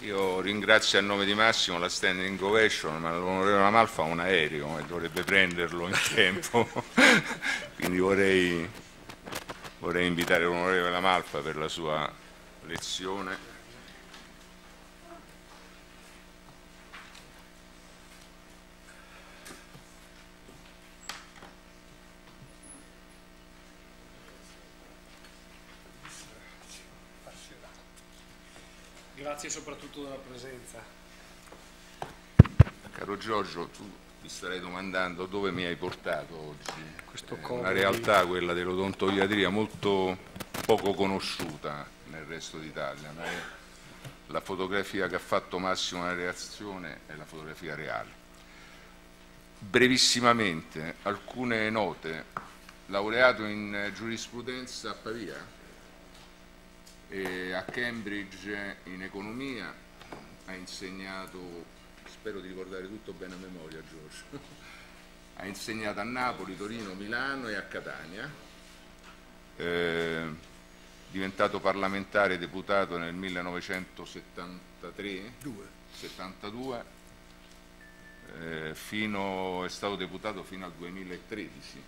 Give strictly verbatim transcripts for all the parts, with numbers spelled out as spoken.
Io ringrazio a nome di Massimo la standing ovation, ma l'onorevole Amalfa ha un aereo e dovrebbe prenderlo in tempo, quindi vorrei, vorrei invitare l'onorevole Amalfa per la sua lezione. Grazie soprattutto della presenza. Caro Giorgio, tu ti starei domandando dove mi hai portato oggi. Questo È una realtà, quella dell'odontoiatria, molto poco conosciuta nel resto d'Italia. Ma è la fotografia che ha fatto Massimo nella reazione è la fotografia reale. Brevissimamente, alcune note. Laureato in giurisprudenza a Pavia, e a Cambridge in economia, ha insegnato, spero di ricordare tutto bene a memoria Giorgio, ha insegnato a Napoli, Torino, Milano e a Catania, eh, diventato parlamentare deputato nel millenovecentosettantatré settantadue, eh, fino, è stato deputato fino al duemilatredici,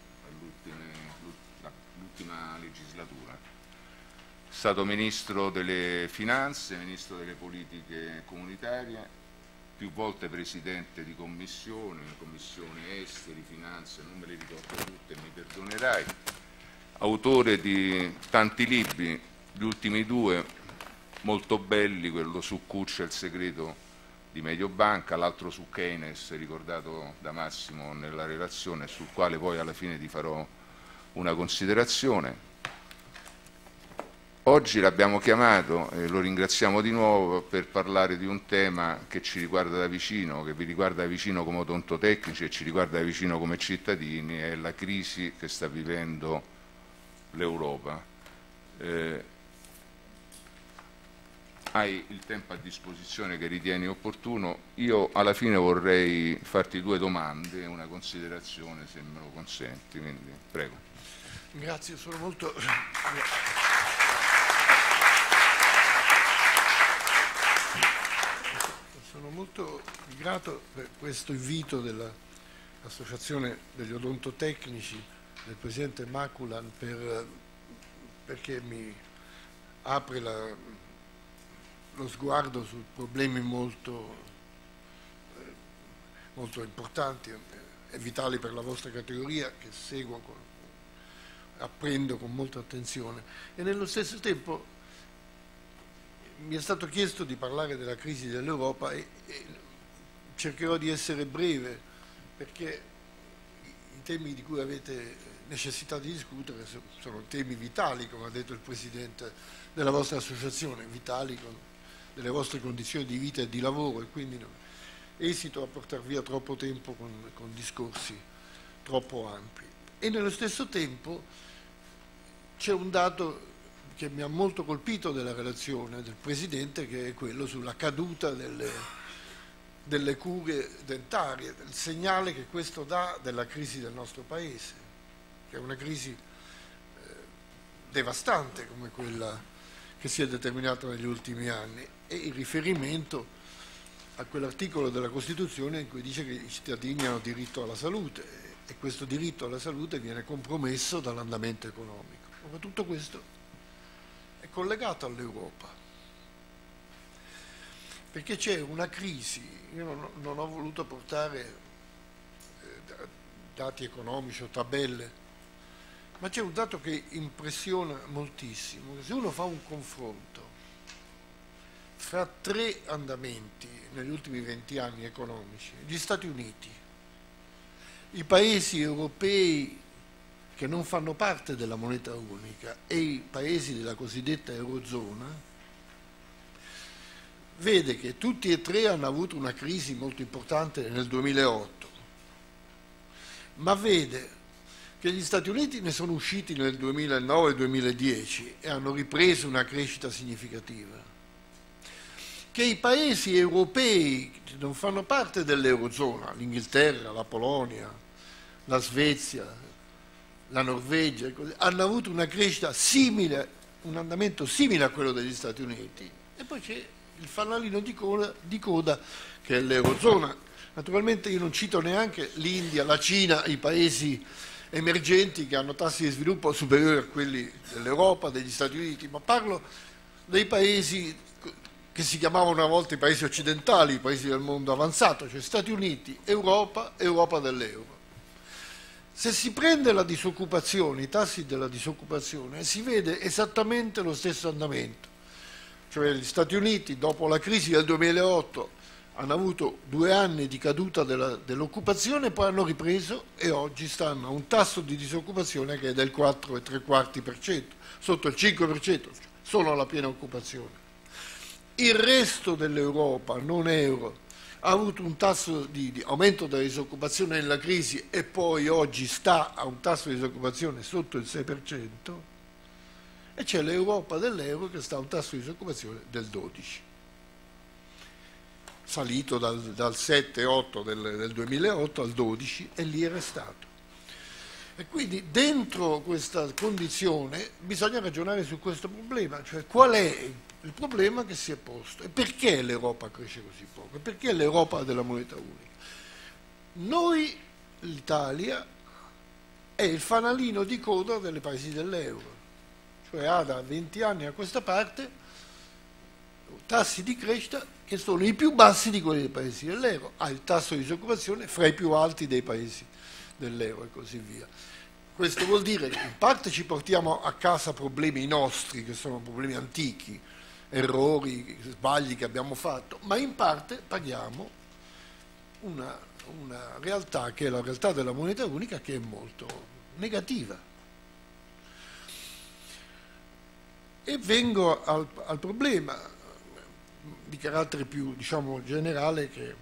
all'ultima legislatura. È stato Ministro delle Finanze, Ministro delle Politiche Comunitarie, più volte Presidente di Commissione, Commissione Esteri, Finanze, non me le ricordo tutte, mi perdonerai. Autore di tanti libri, gli ultimi due molto belli, quello su Cuccia e il segreto di Mediobanca, l'altro su Keynes, ricordato da Massimo nella relazione, sul quale poi alla fine ti farò una considerazione. Oggi l'abbiamo chiamato, e lo ringraziamo di nuovo, per parlare di un tema che ci riguarda da vicino, che vi riguarda da vicino come odontotecnici e ci riguarda da vicino come cittadini, è la crisi che sta vivendo l'Europa. Eh, hai il tempo a disposizione che ritieni opportuno. Io alla fine vorrei farti due domande e una considerazione, se me lo consenti, quindi prego. Grazie, sono molto... Sono molto grato per questo invito dell'Associazione degli Odontotecnici, del Presidente Maculan, per, perché mi apre la, lo sguardo su problemi molto, molto importanti e vitali per la vostra categoria, che seguo, con, apprendo con molta attenzione. E nello stesso tempo mi è stato chiesto di parlare della crisi dell'Europa e, e cercherò di essere breve, perché i temi di cui avete necessità di discutere sono temi vitali, come ha detto il Presidente della vostra associazione, vitali con delle vostre condizioni di vita e di lavoro, e quindi non esito a portar via troppo tempo con, con discorsi troppo ampi. E nello stesso tempo c'è un dato che mi ha molto colpito della relazione del Presidente, che è quello sulla caduta delle, delle cure dentarie, il segnale che questo dà della crisi del nostro Paese, che è una crisi eh, devastante come quella che si è determinata negli ultimi anni, e il riferimento a quell'articolo della Costituzione in cui dice che i cittadini hanno diritto alla salute, e questo diritto alla salute viene compromesso dall'andamento economico. Ma tutto questo è collegato all'Europa, perché c'è una crisi. Io non, non ho voluto portare eh, dati economici o tabelle, ma c'è un dato che impressiona moltissimo. Se uno fa un confronto fra tre andamenti negli ultimi venti anni economici, gli Stati Uniti, i paesi europei che non fanno parte della moneta unica e i paesi della cosiddetta Eurozona, vede che tutti e tre hanno avuto una crisi molto importante nel duemilaotto, ma vede che gli Stati Uniti ne sono usciti nel duemilanove e duemiladieci e hanno ripreso una crescita significativa, che i paesi europei che non fanno parte dell'Eurozona, l'Inghilterra, la Polonia, la Svezia, la Norvegia, hanno avuto una crescita simile, un andamento simile a quello degli Stati Uniti, e poi c'è il fanalino di coda, di coda che è l'Eurozona. Naturalmente io non cito neanche l'India, la Cina, i paesi emergenti che hanno tassi di sviluppo superiori a quelli dell'Europa, degli Stati Uniti, ma parlo dei paesi che si chiamavano una volta i paesi occidentali, i paesi del mondo avanzato, cioè Stati Uniti, Europa, Europa dell'euro. Se si prende la disoccupazione, i tassi della disoccupazione, si vede esattamente lo stesso andamento. Cioè gli Stati Uniti, dopo la crisi del duemilaotto, hanno avuto due anni di caduta dell'occupazione, poi hanno ripreso e oggi stanno a un tasso di disoccupazione che è del quattro e tre quarti per cento, sotto il cinque per cento, sono alla piena occupazione. Il resto dell'Europa, non euro, ha avuto un tasso di, di aumento della disoccupazione nella crisi e poi oggi sta a un tasso di disoccupazione sotto il sei per cento, e c'è l'Europa dell'euro che sta a un tasso di disoccupazione del dodici per cento. Salito dal, dal sette otto del, del duemilaotto al dodici e lì è restato. E quindi dentro questa condizione bisogna ragionare su questo problema, cioè qual è il problema che si è posto e perché l'Europa cresce così poco, e perché l'Europa della moneta unica. Noi, l'Italia, è il fanalino di coda dei paesi dell'euro, cioè ha da venti anni a questa parte tassi di crescita che sono i più bassi di quelli dei paesi dell'euro, ha il tasso di disoccupazione fra i più alti dei paesi dell'euro e così via. Questo vuol dire che in parte ci portiamo a casa problemi nostri, che sono problemi antichi, errori, sbagli che abbiamo fatto, ma in parte paghiamo una, una realtà che è la realtà della moneta unica, che è molto negativa. E vengo al, al problema di carattere più, diciamo, generale, che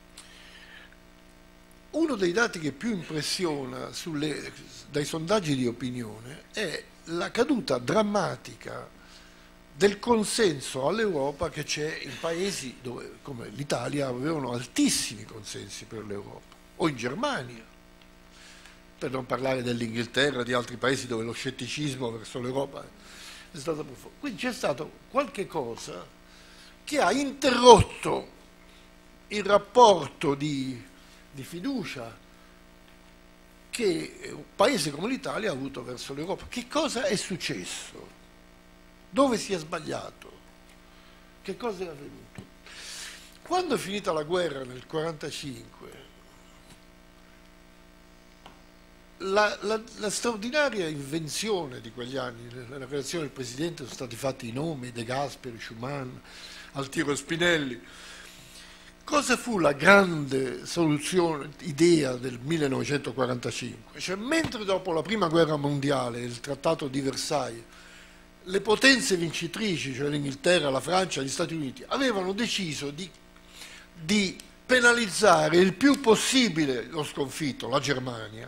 uno dei dati che più impressiona sulle, dai sondaggi di opinione è la caduta drammatica del consenso all'Europa che c'è in paesi dove, come l'Italia, avevano altissimi consensi per l'Europa, o in Germania, per non parlare dell'Inghilterra, di altri paesi dove lo scetticismo verso l'Europa è stato profondo. Quindi c'è stato qualche cosa che ha interrotto il rapporto di, di fiducia che un paese come l'Italia ha avuto verso l'Europa. Che cosa è successo? Dove si è sbagliato? Che cosa è avvenuto? Quando è finita la guerra nel millenovecentoquarantacinque, la, la, la straordinaria invenzione di quegli anni, nella relazione del Presidente sono stati fatti i nomi, De Gasperi, Schumann, Altiero Spinelli. Cosa fu la grande soluzione, idea del millenovecentoquarantacinque? Cioè, mentre dopo la prima guerra mondiale, il trattato di Versailles, le potenze vincitrici, cioè l'Inghilterra, la Francia, gli Stati Uniti, avevano deciso di, di penalizzare il più possibile lo sconfitto, la Germania,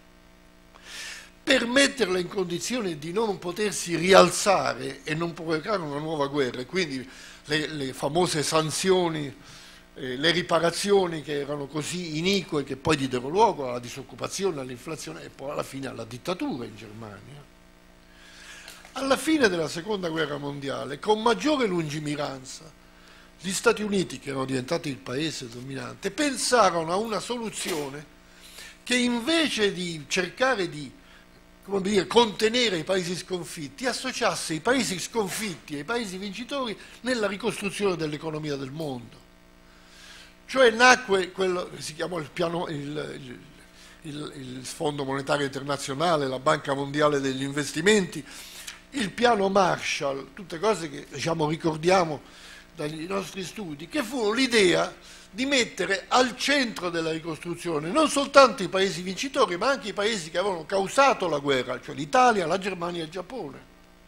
per metterla in condizione di non potersi rialzare e non provocare una nuova guerra, e quindi le, le famose sanzioni, eh, le riparazioni che erano così inique, che poi diedero luogo alla disoccupazione, all'inflazione e poi alla fine alla dittatura in Germania. Alla fine della seconda guerra mondiale, con maggiore lungimiranza, gli Stati Uniti, che erano diventati il paese dominante, pensarono a una soluzione che invece di cercare di, come dire, contenere i paesi sconfitti, associasse i paesi sconfitti e i paesi vincitori nella ricostruzione dell'economia del mondo. Cioè nacque quello che si chiamò il piano, il, il, il, il Fondo Monetario Internazionale, la Banca Mondiale degli Investimenti, il piano Marshall, tutte cose che, diciamo, ricordiamo dai nostri studi, che fu l'idea di mettere al centro della ricostruzione non soltanto i paesi vincitori, ma anche i paesi che avevano causato la guerra, cioè l'Italia, la Germania e il Giappone.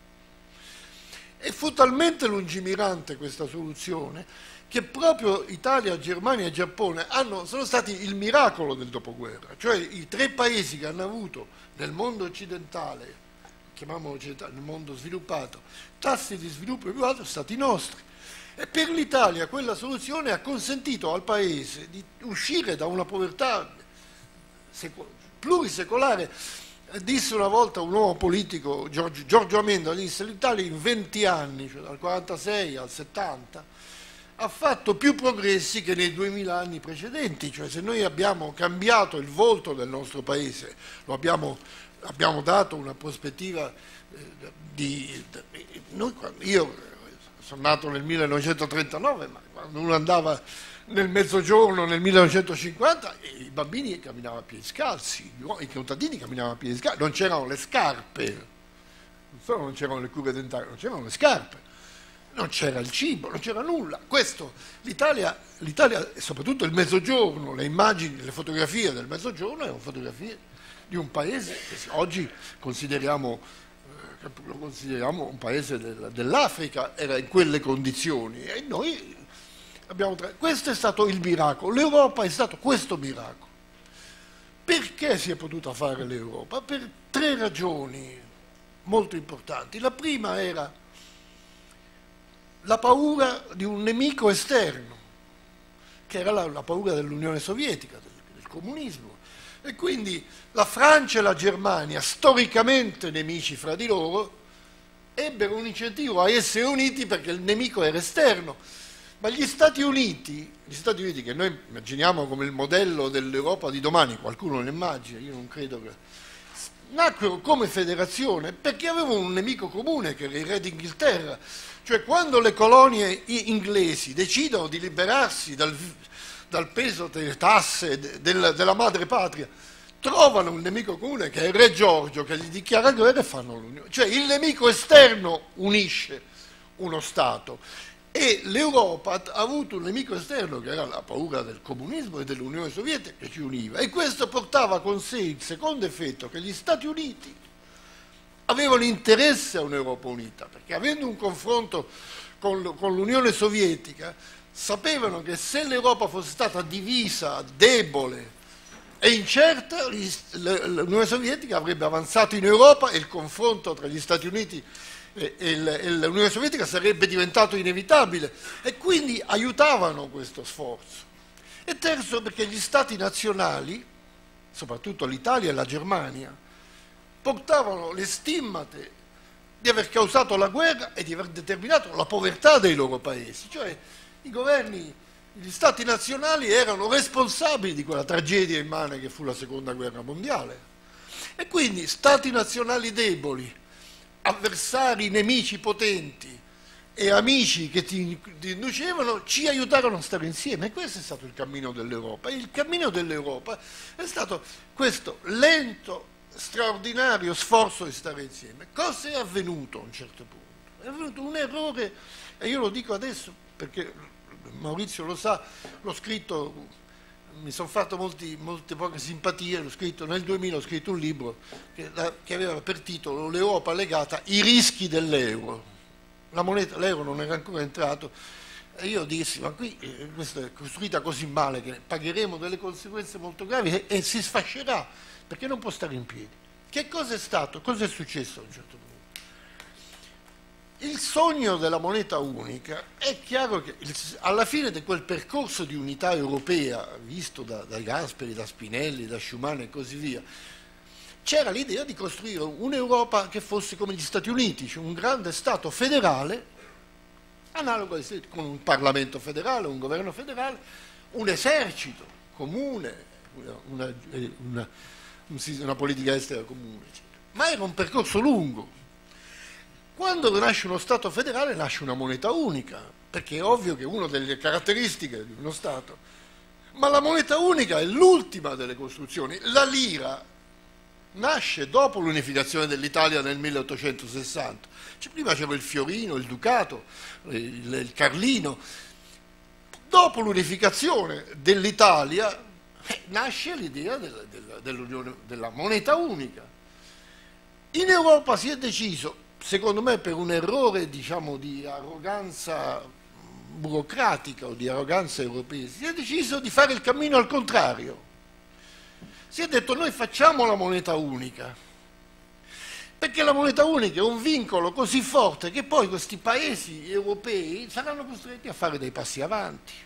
E fu talmente lungimirante questa soluzione che proprio Italia, Germania e Giappone hanno, sono stati il miracolo del dopoguerra, cioè i tre paesi che hanno avuto nel mondo occidentale, chiamiamolo occidentale, nel mondo sviluppato, tassi di sviluppo più alti sono stati i nostri. E per l'Italia quella soluzione ha consentito al paese di uscire da una povertà plurisecolare. Disse una volta un uomo politico, Giorgio, Giorgio Amendola, disse: l'Italia in venti anni, cioè dal quarantasei al settanta, ha fatto più progressi che nei duemila anni precedenti, cioè se noi abbiamo cambiato il volto del nostro paese, lo abbiamo, abbiamo dato una prospettiva eh, di... Noi, io sono nato nel millenovecentotrentanove, ma quando uno andava nel mezzogiorno nel millenovecentocinquanta i bambini camminavano a piedi scalzi, i contadini camminavano a piedi scalzi, non c'erano le scarpe, non solo non c'erano le cure dentarie, non c'erano le scarpe. Non c'era il cibo, non c'era nulla. Questo, l'Italia, l'Italia, e soprattutto il Mezzogiorno, le immagini, le fotografie del Mezzogiorno erano fotografie di un paese che oggi consideriamo, eh, lo consideriamo un paese del, dell'Africa, era in quelle condizioni. E noi abbiamo... Questo è stato il miracolo. L'Europa è stato questo miracolo. Perché si è potuta fare l'Europa? Per tre ragioni molto importanti. La prima era la paura di un nemico esterno, che era la, la paura dell'Unione Sovietica, del, del comunismo. E quindi la Francia e la Germania, storicamente nemici fra di loro, ebbero un incentivo a essere uniti perché il nemico era esterno. Ma gli Stati Uniti, gli Stati Uniti che noi immaginiamo come il modello dell'Europa di domani, qualcuno lo immagina, io non credo che... nacquero come federazione perché avevano un nemico comune che era il re d'Inghilterra. Cioè quando le colonie inglesi decidono di liberarsi dal, dal peso delle tasse de, del, della madre patria, trovano un nemico comune che è il re Giorgio, che gli dichiara guerra e fanno l'unione. Cioè il nemico esterno unisce uno Stato e l'Europa ha avuto un nemico esterno che era la paura del comunismo e dell'Unione Sovietica che ci univa, e questo portava con sé il secondo effetto, che gli Stati Uniti avevano interesse a un'Europa unita, perché avendo un confronto con, con l'Unione Sovietica sapevano che se l'Europa fosse stata divisa, debole e incerta, l'Unione Sovietica avrebbe avanzato in Europa e il confronto tra gli Stati Uniti e, e l'Unione Sovietica sarebbe diventato inevitabile, e quindi aiutavano questo sforzo. E terzo, perché gli Stati nazionali, soprattutto l'Italia e la Germania, portavano le stimmate di aver causato la guerra e di aver determinato la povertà dei loro paesi. Cioè i governi, gli stati nazionali erano responsabili di quella tragedia immane che fu la seconda guerra mondiale. E quindi stati nazionali deboli, avversari, nemici potenti e amici che ti, ti inducevano, ci aiutarono a stare insieme. E questo è stato il cammino dell'Europa. E il cammino dell'Europa è stato questo lento, straordinario sforzo di stare insieme. Cosa è avvenuto a un certo punto? È avvenuto un errore, e io lo dico adesso perché Maurizio lo sa, l'ho scritto, mi sono fatto molti, molte poche simpatie, l'ho scritto nel duemila, ho scritto un libro che, che aveva per titolo L'Europa legata, i rischi dell'euro. La moneta, l'euro non era ancora entrato, e io dissi, ma qui eh, questa è costruita così male che pagheremo delle conseguenze molto gravi e, e si sfascerà, perché non può stare in piedi. Che cosa è stato? Cosa è successo a un certo punto? Il sogno della moneta unica, è chiaro che il, alla fine di quel percorso di unità europea, visto da, da Gasperi, da Spinelli, da Schuman e così via, c'era l'idea di costruire un'Europa che fosse come gli Stati Uniti, cioè un grande Stato federale, analogo con un Parlamento federale, un governo federale, un esercito comune, una, una, una una politica estera comune, eccetera. Ma era un percorso lungo. Quando nasce uno Stato federale nasce una moneta unica, perché è ovvio che è una delle caratteristiche di uno Stato, ma la moneta unica è l'ultima delle costruzioni. La lira nasce dopo l'unificazione dell'Italia nel milleottocentosessanta, cioè, prima c'era il fiorino, il ducato, il, il carlino. Dopo l'unificazione dell'Italia Eh, nasce l'idea della, della, dell'unione, della moneta unica. In Europa si è deciso, secondo me per un errore diciamo di arroganza burocratica o di arroganza europea, si è deciso di fare il cammino al contrario. Si è detto noi facciamo la moneta unica, perché la moneta unica è un vincolo così forte che poi questi paesi europei saranno costretti a fare dei passi avanti.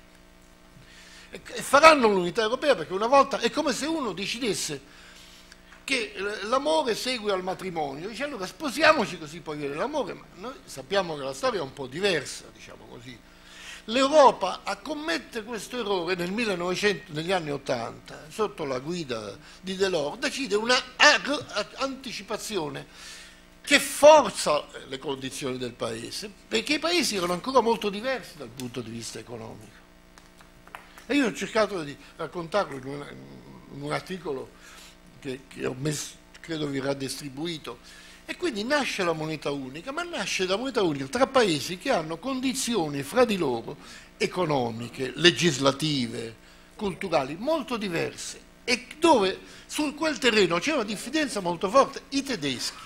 E faranno l'unità europea, perché una volta è come se uno decidesse che l'amore segue al matrimonio, dice allora sposiamoci così poi viene l'amore, ma noi sappiamo che la storia è un po' diversa, diciamo così. L'Europa a commettere questo errore nel millenovecento, negli anni ottanta, sotto la guida di Delors, decide una anticipazione che forza le condizioni del paese, perché i paesi erano ancora molto diversi dal punto di vista economico. E io ho cercato di raccontarlo in un, in un articolo che, che ho messo, credo verrà distribuito. E quindi nasce la moneta unica, ma nasce la moneta unica tra paesi che hanno condizioni fra di loro economiche, legislative, culturali molto diverse e dove su quel terreno c'è una diffidenza molto forte. I tedeschi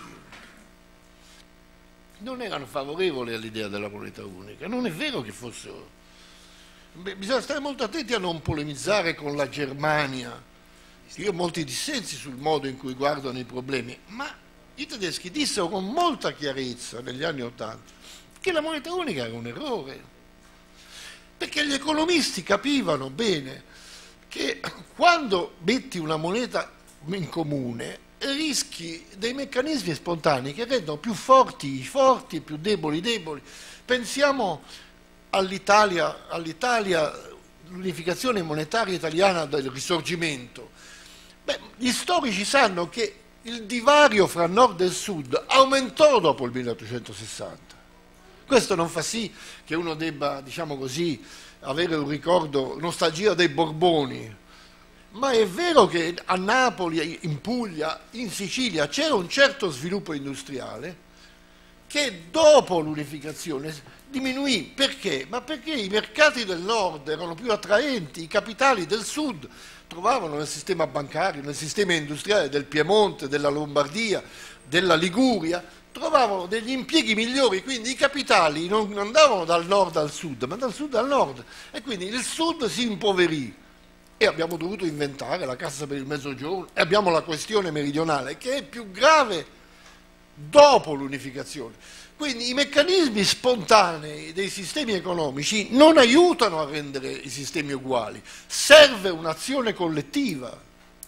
non erano favorevoli all'idea della moneta unica, non è vero che fossero. Beh, bisogna stare molto attenti a non polemizzare con la Germania. Io ho molti dissensi sul modo in cui guardano i problemi, ma i tedeschi dissero con molta chiarezza negli anni Ottanta che la moneta unica era un errore, perché gli economisti capivano bene che quando metti una moneta in comune rischi dei meccanismi spontanei che rendono più forti i forti e più deboli i deboli. Pensiamo all'Italia, all'Italia, l'unificazione monetaria italiana del Risorgimento. Beh, gli storici sanno che il divario fra nord e sud aumentò dopo il milleottocentosessanta. Questo non fa sì che uno debba, diciamo così, avere un ricordo, nostalgia dei Borboni, ma è vero che a Napoli, in Puglia, in Sicilia c'era un certo sviluppo industriale che dopo l'unificazione diminuì. Perché? Ma perché i mercati del nord erano più attraenti, i capitali del sud trovavano nel sistema bancario, nel sistema industriale del Piemonte, della Lombardia, della Liguria, trovavano degli impieghi migliori, quindi i capitali non andavano dal nord al sud, ma dal sud al nord, e quindi il sud si impoverì e abbiamo dovuto inventare la Cassa per il Mezzogiorno e abbiamo la questione meridionale che è più grave dopo l'unificazione. Quindi i meccanismi spontanei dei sistemi economici non aiutano a rendere i sistemi uguali, serve un'azione collettiva.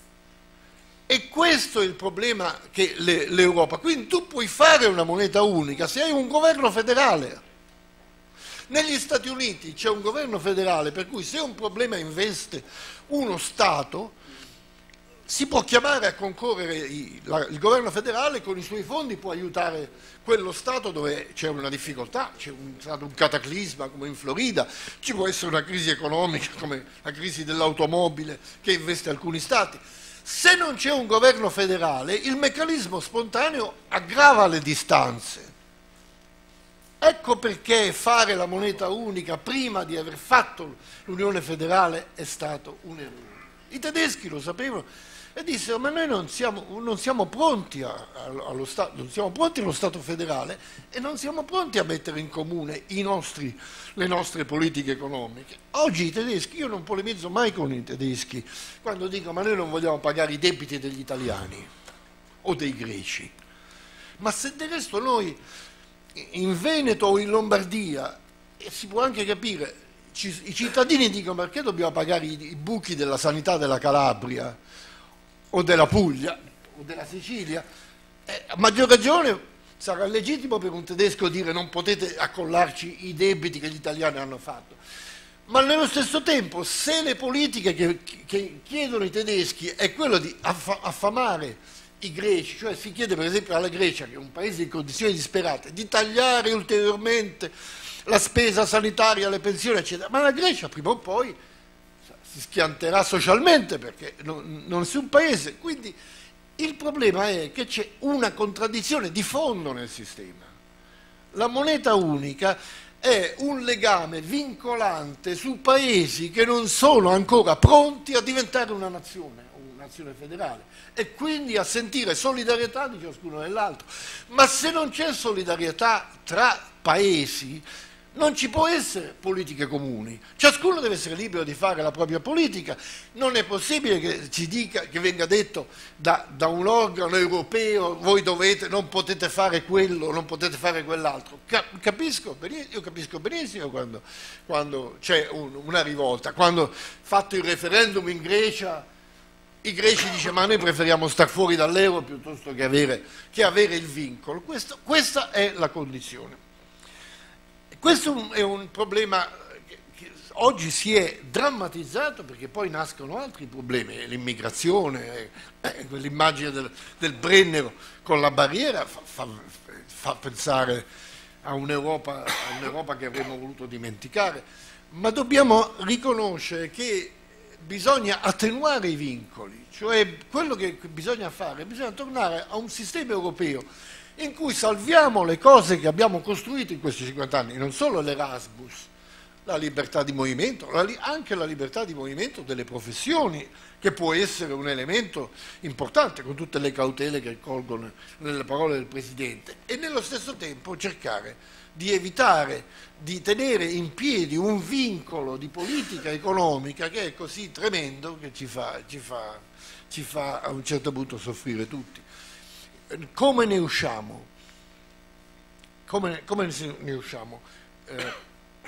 E questo è il problema che l'Europa. Quindi tu puoi fare una moneta unica se hai un governo federale. Negli Stati Uniti c'è un governo federale per cui se un problema investe uno Stato si può chiamare a concorrere il, la, il governo federale con i suoi fondi può aiutare quello Stato dove c'è una difficoltà, c'è un, stato un cataclisma come in Florida, ci può essere una crisi economica come la crisi dell'automobile che investe alcuni Stati. Se non c'è un governo federale, il meccanismo spontaneo aggrava le distanze. Ecco perché fare la moneta unica prima di aver fatto l'Unione federale è stato un errore. I tedeschi lo sapevano e dissero: ma noi non siamo, non siamo pronti a, allo Stato, non siamo pronti allo Stato federale e non siamo pronti a mettere in comune i nostri, le nostre politiche economiche. Oggi i tedeschi, io non polemizzo mai con i tedeschi quando dico: ma noi non vogliamo pagare i debiti degli italiani o dei greci, ma se del resto noi in Veneto o in Lombardia, e si può anche capire, ci, i cittadini dicono: perché dobbiamo pagare i, i buchi della sanità della Calabria o della Puglia o della Sicilia? Eh, a maggior ragione sarà legittimo per un tedesco dire: non potete accollarci i debiti che gli italiani hanno fatto. Ma nello stesso tempo, se le politiche che, che chiedono i tedeschi è quello di aff affamare i greci, cioè si chiede per esempio alla Grecia, che è un paese in condizioni disperate, di tagliare ulteriormente la spesa sanitaria, le pensioni, eccetera, ma la Grecia prima o poi si schianterà socialmente perché non, non è un paese. Quindi il problema è che c'è una contraddizione di fondo nel sistema. La moneta unica è un legame vincolante su paesi che non sono ancora pronti a diventare una nazione, una nazione federale, e quindi a sentire solidarietà di ciascuno dell'altro. Ma se non c'è solidarietà tra paesi non ci può essere politiche comuni, ciascuno deve essere libero di fare la propria politica. Non è possibile che ci dica, che venga detto da, da un organo europeo: voi dovete, non potete fare quello, non potete fare quell'altro. Capisco, io capisco benissimo quando, quando c'è un, una rivolta, quando fatto il referendum in Grecia i greci dicono: ma noi preferiamo star fuori dall'euro piuttosto che avere, che avere il vincolo. Questo, questa è la condizione. Questo è un problema oggi si è drammatizzato perché poi nascono altri problemi, l'immigrazione, eh, quell'immagine del, del Brennero con la barriera fa, fa, fa pensare a un'Europa, a un'Europa che avremmo voluto dimenticare, ma dobbiamo riconoscere che bisogna attenuare i vincoli, cioè quello che bisogna fare, bisogna tornare a un sistema europeo in cui salviamo le cose che abbiamo costruito in questi cinquanta anni, non solo l'Erasmus, la libertà di movimento, la, anche la libertà di movimento delle professioni, che può essere un elemento importante con tutte le cautele che colgono nelle parole del Presidente, e nello stesso tempo cercare di evitare di tenere in piedi un vincolo di politica economica che è così tremendo che ci fa, ci fa, ci fa a un certo punto soffrire tutti. Come ne usciamo? Come, come ne usciamo? Eh,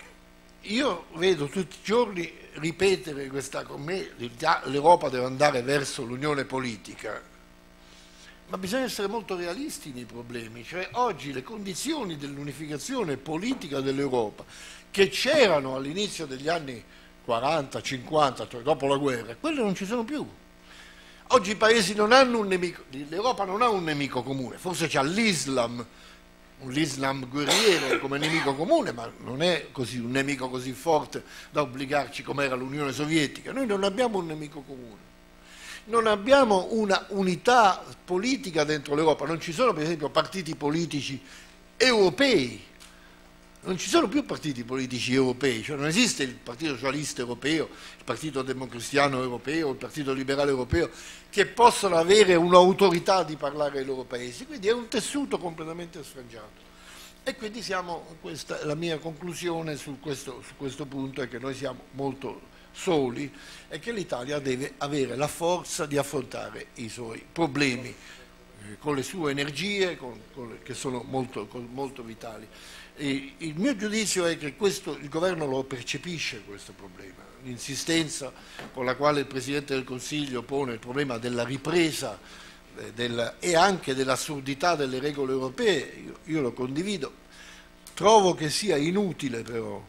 io vedo tutti i giorni ripetere questa con me, l'Europa deve andare verso l'unione politica, ma bisogna essere molto realisti nei problemi, cioè oggi le condizioni dell'unificazione politica dell'Europa che c'erano all'inizio degli anni quaranta, cinquanta, cioè dopo la guerra, quelle non ci sono più. Oggi i paesi non hanno un nemico, l'Europa non ha un nemico comune, forse c'ha l'Islam, l'Islam guerriero come nemico comune, ma non è così un nemico così forte da obbligarci come era l'Unione Sovietica. Noi non abbiamo un nemico comune, non abbiamo una unità politica dentro l'Europa, non ci sono per esempio partiti politici europei, non ci sono più partiti politici europei, cioè non esiste il Partito Socialista Europeo, il Partito Democristiano Europeo, il Partito Liberale Europeo, che possono avere un'autorità di parlare ai loro paesi, quindi è un tessuto completamente sfrangiato. E quindi siamo, questa è la mia conclusione su questo, su questo punto, è che noi siamo molto soli e che l'Italia deve avere la forza di affrontare i suoi problemi eh, con le sue energie, con, con le, che sono molto, con, molto vitali. E il mio giudizio è che questo, il governo lo percepisce questo problema, l'insistenza con la quale il Presidente del Consiglio pone il problema della ripresa eh, del, e anche dell'assurdità delle regole europee, io, io lo condivido. Trovo che sia inutile però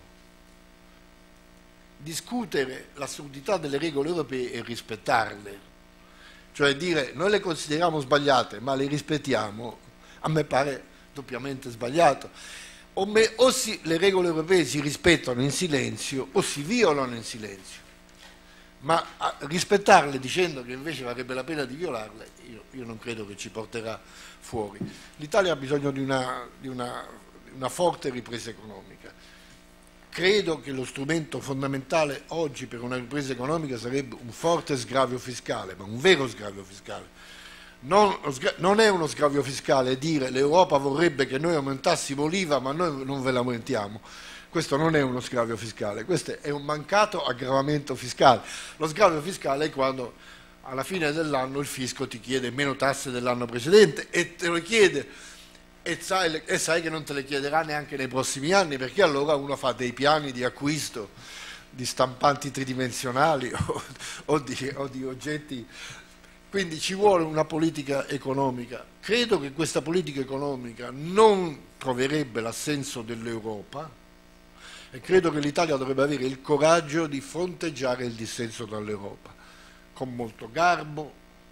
discutere l'assurdità delle regole europee e rispettarle, cioè dire noi le consideriamo sbagliate ma le rispettiamo, a me pare doppiamente sbagliato. O, me, o si, le regole europee si rispettano in silenzio o si violano in silenzio, ma a rispettarle dicendo che invece varrebbe la pena di violarle, io, io non credo che ci porterà fuori. L'Italia ha bisogno di una, di una, una forte ripresa economica. Credo che lo strumento fondamentale oggi per una ripresa economica sarebbe un forte sgravio fiscale, ma un vero sgravio fiscale. Non, non è uno sgravio fiscale dire l'Europa vorrebbe che noi aumentassimo l'I V A ma noi non ve l'aumentiamo. Questo non è uno sgravio fiscale, questo è un mancato aggravamento fiscale. Lo sgravio fiscale è quando alla fine dell'anno il fisco ti chiede meno tasse dell'anno precedente e te lo chiede e sai, e sai che non te le chiederà neanche nei prossimi anni, perché allora uno fa dei piani di acquisto di stampanti tridimensionali o, o, di, o di oggetti. Quindi ci vuole una politica economica. Credo che questa politica economica non troverebbe l'assenso dell'Europa e credo che l'Italia dovrebbe avere il coraggio di fronteggiare il dissenso dall'Europa, con molto garbo,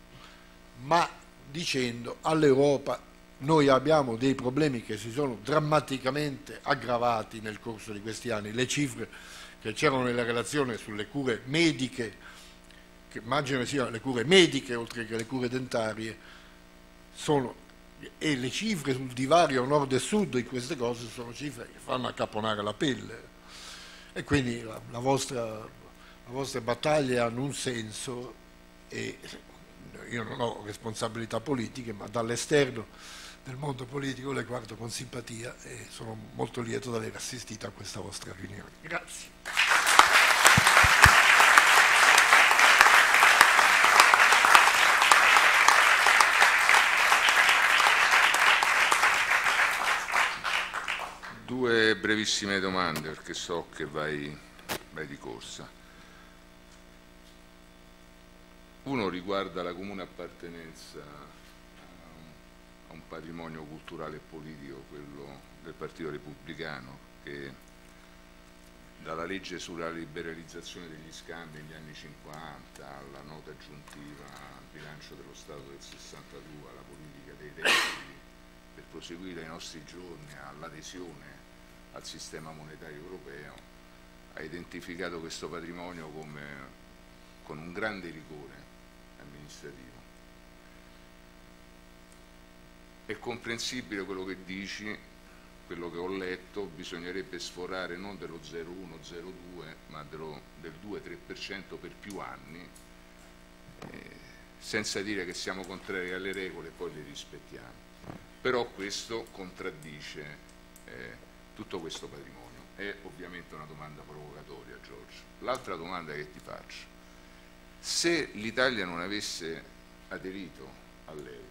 ma dicendo all'Europa noi abbiamo dei problemi che si sono drammaticamente aggravati nel corso di questi anni. Le cifre che c'erano nella relazione sulle cure mediche, che immagino che siano le cure mediche oltre che le cure dentarie, sono, e le cifre sul divario nord e sud in queste cose sono cifre che fanno accaponare la pelle, e quindi la, la vostra, le vostre battaglie hanno un senso e io non ho responsabilità politiche, ma dall'esterno del mondo politico le guardo con simpatia e sono molto lieto di aver assistito a questa vostra riunione. Grazie. Due brevissime domande, perché so che vai, vai di corsa. Uno riguarda la comune appartenenza a un patrimonio culturale e politico, quello del Partito Repubblicano, che dalla legge sulla liberalizzazione degli scambi negli anni cinquanta alla nota aggiuntiva al bilancio dello Stato del sessantadue, alla politica dei debiti, per proseguire ai nostri giorni all'adesione al sistema monetario europeo, ha identificato questo patrimonio come, con un grande rigore amministrativo. È comprensibile quello che dici, quello che ho letto, bisognerebbe sforare non dello zero virgola uno zero due ma dello, del due tre per cento per più anni, eh, senza dire che siamo contrari alle regole e poi le rispettiamo. Però questo contraddice eh, tutto questo patrimonio. È ovviamente una domanda provocatoria, Giorgio. L'altra domanda che ti faccio: se l'Italia non avesse aderito all'euro,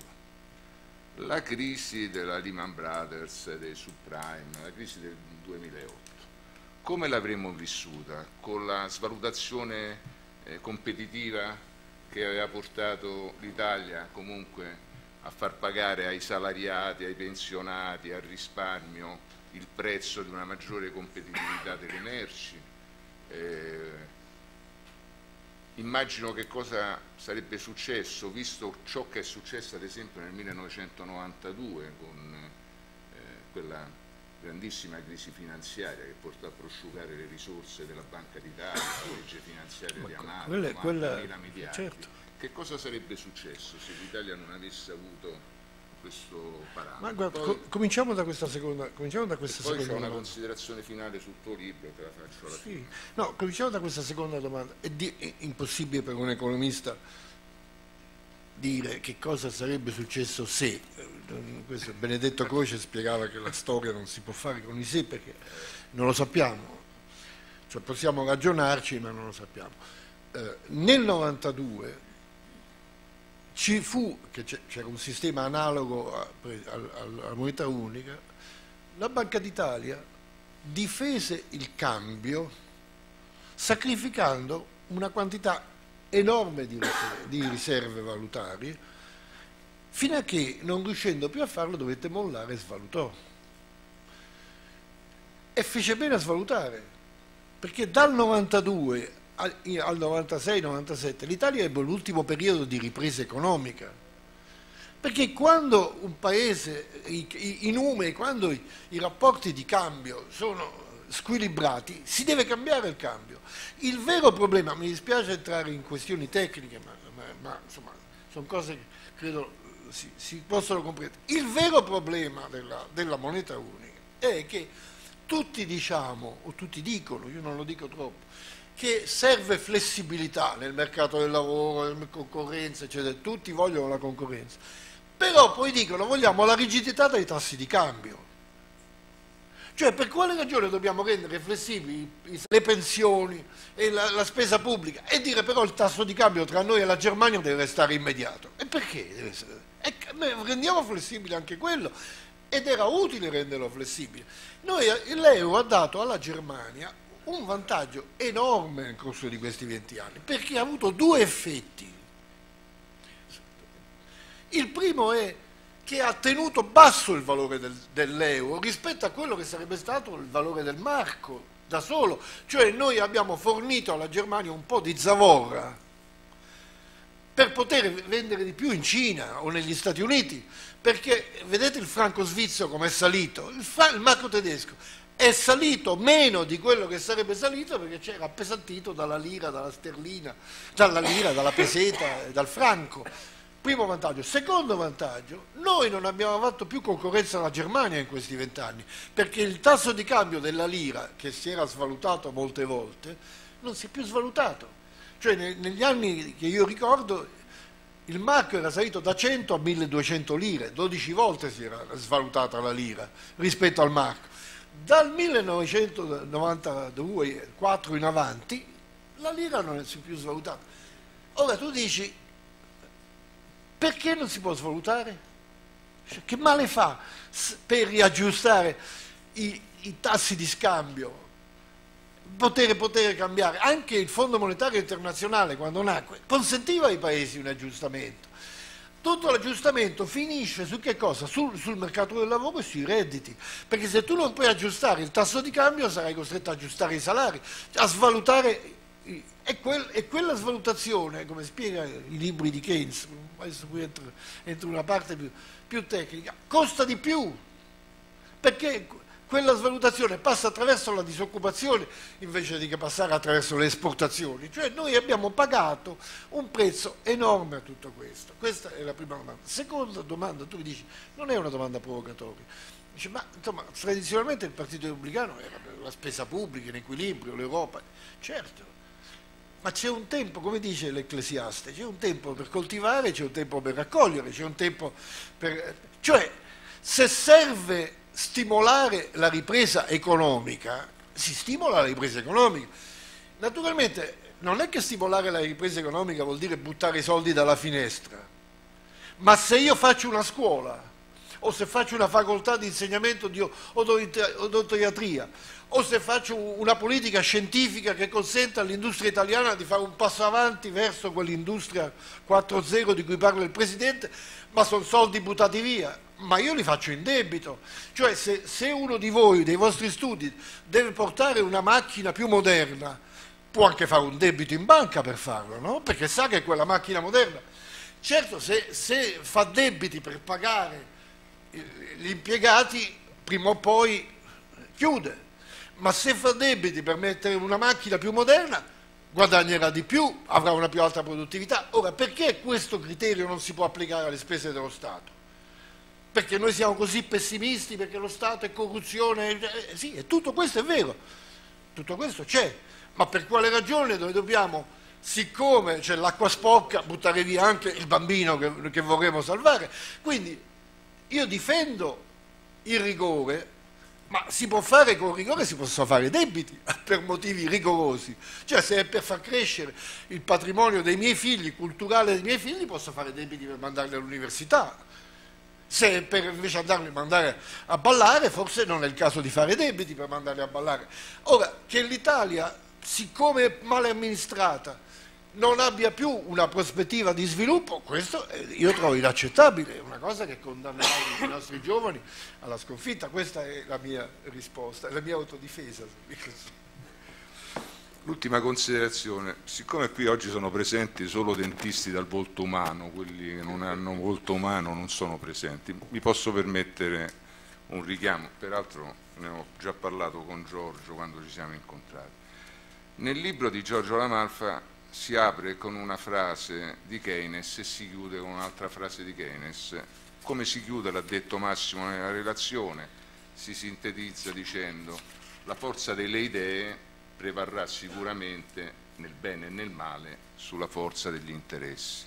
la crisi della Lehman Brothers, dei subprime, la crisi del duemilaotto, come l'avremmo vissuta? Con la svalutazione eh, competitiva che aveva portato l'Italia comunque a far pagare ai salariati, ai pensionati, al risparmio il prezzo di una maggiore competitività delle merci? Eh, Immagino che cosa sarebbe successo, visto ciò che è successo ad esempio nel millenovecentonovantadue con eh, quella grandissima crisi finanziaria che portò a prosciugare le risorse della Banca d'Italia, la legge finanziaria di Amato, novantamila miliardi. Certo. Che cosa sarebbe successo se l'Italia non avesse avuto questo parametro? Ma guarda, poi, co cominciamo da questa seconda cominciamo da questa poi seconda c'è una domanda. Considerazione finale sul tuo libro, te la faccio alla sì. fine. No, cominciamo da questa seconda domanda. È, di, è impossibile per un economista dire che cosa sarebbe successo se. Questo Benedetto Croce spiegava che la storia non si può fare con i se, perché non lo sappiamo, cioè possiamo ragionarci ma non lo sappiamo. Eh, nel novantadue ci fu, che c'era un sistema analogo a, a, alla moneta unica, la Banca d'Italia difese il cambio sacrificando una quantità enorme di riserve, di riserve valutarie, fino a che, non riuscendo più a farlo, dovette mollare e svalutò. E fece bene a svalutare, perché dal novantadue al, al novantasei novantasette l'Italia ebbe l'ultimo periodo di ripresa economica, perché quando un paese, i, i, i numeri, quando i, i rapporti di cambio sono squilibrati, si deve cambiare il cambio. Il vero problema, mi dispiace entrare in questioni tecniche, ma, ma, ma insomma sono cose che credo si, si possono comprendere. Il vero problema della, della moneta unica è che tutti diciamo, o tutti dicono, io non lo dico troppo, che serve flessibilità nel mercato del lavoro, nella concorrenza, eccetera. Tutti vogliono la concorrenza, però poi dicono vogliamo la rigidità dei tassi di cambio. Cioè, per quale ragione dobbiamo rendere flessibili le pensioni e la, la spesa pubblica e dire però il tasso di cambio tra noi e la Germania deve restare immediato? E perché deve essere? E rendiamo flessibile anche quello, ed era utile renderlo flessibile. Noi, l'euro ha dato alla Germania un vantaggio enorme nel corso di questi venti anni, perché ha avuto due effetti. Il primo è che ha tenuto basso il valore del, dell'euro rispetto a quello che sarebbe stato il valore del marco da solo, cioè noi abbiamo fornito alla Germania un po' di zavorra per poter vendere di più in Cina o negli Stati Uniti, perché vedete il franco svizzero come è salito, il, il marco tedesco è salito meno di quello che sarebbe salito perché c'era appesantito dalla lira, dalla sterlina, dalla lira, dalla peseta e dal franco. Primo vantaggio. Secondo vantaggio, noi non abbiamo fatto più concorrenza alla Germania in questi vent'anni, perché il tasso di cambio della lira, che si era svalutato molte volte, non si è più svalutato. Cioè negli anni che io ricordo il marco era salito da cento a milleduecento lire, dodici volte si era svalutata la lira rispetto al marco. Dal millenovecentonovantadue quattro in avanti la lira non è più svalutata. Ora tu dici, perché non si può svalutare? Che male fa per riaggiustare i, i tassi di scambio? Potere, potere cambiare. Anche il Fondo Monetario Internazionale, quando nacque, consentiva ai paesi un aggiustamento. tutto l'aggiustamento finisce su che cosa? Sul, sul mercato del lavoro e sui redditi, perché se tu non puoi aggiustare il tasso di cambio sarai costretto a aggiustare i salari, a svalutare, e, quel, e quella svalutazione, come spiega i libri di Keynes, adesso qui entro, entro una parte più, più tecnica, costa di più, perché quella svalutazione passa attraverso la disoccupazione invece di che passare attraverso le esportazioni. Cioè noi abbiamo pagato un prezzo enorme a tutto questo. Questa è la prima domanda. Seconda domanda, tu mi dici, non è una domanda provocatoria. Dice, ma insomma, tradizionalmente il Partito Repubblicano era per la spesa pubblica, in equilibrio, l'Europa. Certo, ma c'è un tempo, come dice l'Ecclesiaste, c'è un tempo per coltivare, c'è un tempo per raccogliere, c'è un tempo per... Cioè, se serve stimolare la ripresa economica, si stimola la ripresa economica. Naturalmente non è che stimolare la ripresa economica vuol dire buttare i soldi dalla finestra, ma se io faccio una scuola, o se faccio una facoltà di insegnamento di odontoiatria, o se faccio una politica scientifica che consenta all'industria italiana di fare un passo avanti verso quell'industria quattro punto zero di cui parla il Presidente, ma sono soldi buttati via, ma io li faccio in debito. Cioè se, se uno di voi, dei vostri studi, deve portare una macchina più moderna, può anche fare un debito in banca per farlo, no? Perché sa che è quella macchina moderna. Certo, se, se fa debiti per pagare gli impiegati, prima o poi chiude. Ma se fa debiti per mettere una macchina più moderna, guadagnerà di più, avrà una più alta produttività. Ora, perché questo criterio non si può applicare alle spese dello Stato? Perché noi siamo così pessimisti, perché lo Stato è corruzione? Eh, sì, e tutto questo è vero, tutto questo c'è, ma per quale ragione noi dobbiamo, siccome c'è l'acqua sporca, buttare via anche il bambino che, che vorremmo salvare? Quindi io difendo il rigore, ma si può fare con rigore, si possono fare debiti per motivi rigorosi. Cioè se è per far crescere il patrimonio dei miei figli, culturale dei miei figli, posso fare debiti per mandarli all'università. Se è per invece andarli a mandare a ballare, forse non è il caso di fare debiti per mandarli a ballare. Ora, che l'Italia, siccome è male amministrata, non abbia più una prospettiva di sviluppo, questo io trovo inaccettabile, è una cosa che condannerà i nostri giovani alla sconfitta. Questa è la mia risposta, è la mia autodifesa. L'ultima considerazione, siccome qui oggi sono presenti solo dentisti dal volto umano, quelli che non hanno volto umano non sono presenti, mi posso permettere un richiamo, peraltro ne ho già parlato con Giorgio quando ci siamo incontrati. Nel libro di Giorgio La Malfa si apre con una frase di Keynes e si chiude con un'altra frase di Keynes. Come si chiude, l'ha detto Massimo nella relazione, si sintetizza dicendo: la forza delle idee prevarrà sicuramente nel bene e nel male sulla forza degli interessi.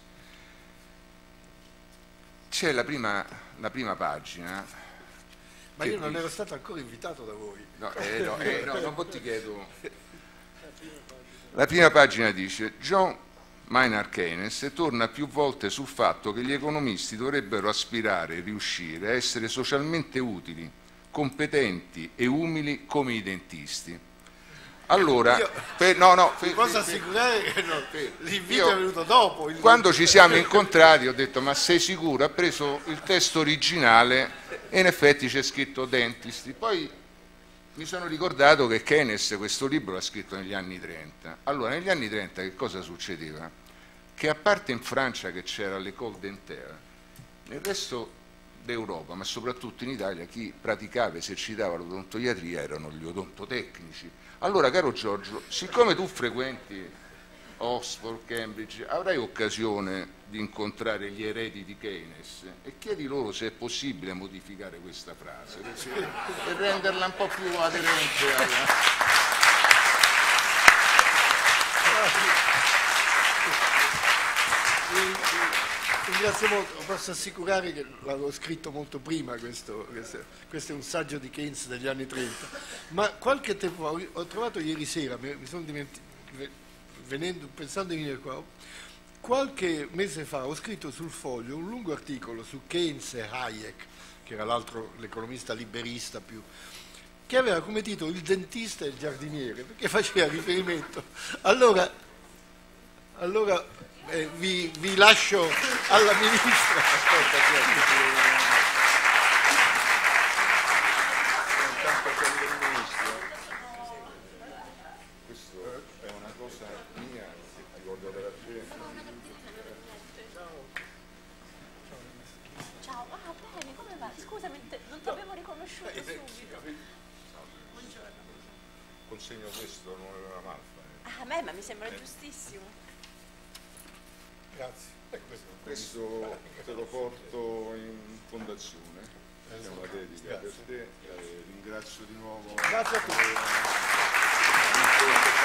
C'è la prima, la prima pagina. Ma io non dice... ero stato ancora invitato da voi. No, eh, no, eh, no, non ti chiedo. La prima pagina dice: John Maynard Keynes torna più volte sul fatto che gli economisti dovrebbero aspirare e riuscire a essere socialmente utili, competenti e umili come i dentisti. Allora, io, per, no, no, ti posso assicurare che no, l'invito è venuto dopo. Quando ci siamo incontrati ho detto: ma sei sicuro? Ha preso il testo originale e in effetti c'è scritto dentisti. Poi mi sono ricordato che Keynes questo libro l'ha scritto negli anni trenta. Allora, negli anni trenta che cosa succedeva? Che a parte in Francia che c'era l'École Dentaire, nel resto d'Europa, ma soprattutto in Italia, chi praticava e esercitava l'odontoiatria erano gli odontotecnici. Allora, caro Giorgio, siccome tu frequenti Oxford, Cambridge, avrai occasione di incontrare gli eredi di Keynes e chiedi loro se è possibile modificare questa frase e renderla un po' più aderente alla... Ringrazio molto, posso assicurare che l'avevo scritto molto prima, questo, questo, questo è un saggio di Keynes degli anni trenta, ma qualche tempo fa, ho trovato ieri sera, mi, mi sono dimenticato, venendo, pensando di venire qua, qualche mese fa ho scritto sul Foglio un lungo articolo su Keynes e Hayek, che era l'altro, l'economista liberista più, che aveva come titolo Il dentista e il giardiniere, perché faceva riferimento. Allora, allora eh, vi, vi lascio alla Ministra. Aspetta, intanto c'è il Ministro. Questo è una cosa mia, ricordo della gente. Ciao, ah bene, come va? Scusami, te- non ti avevo riconosciuto subito. Buongiorno. Consegno questo, non è una malfa. Eh. Ah, a me, ma mi sembra giustissimo. Grazie. Questo te lo porto in fondazione, è una dedica per te, eh, ringrazio di nuovo. Grazie a tutti. Eh,